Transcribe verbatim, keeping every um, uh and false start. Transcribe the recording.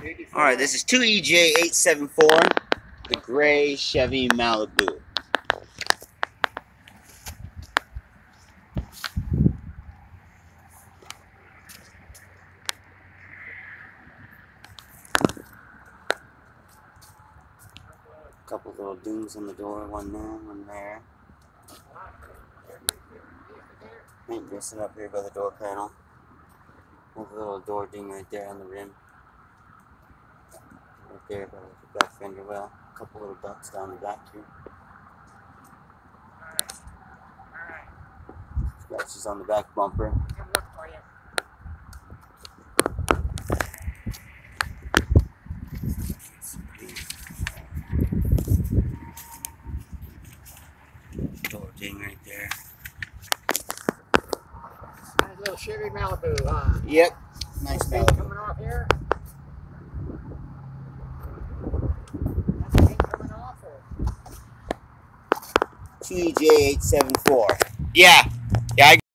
Alright, this is two E J eight seven four, the gray Chevy Malibu. Couple little dings on the door, one there, one there. Paint dressing up here by the door panel. There's a little door ding right there on the rim. Right there by the back fender well. A couple little dots down the back here. Scratches on the back bumper. Door ding right there. Nice little Chevy Malibu, huh? Yep. Nice Malibu. Coming off here. That's paint coming off, or? two E J eight seven four. Yeah. Yeah, I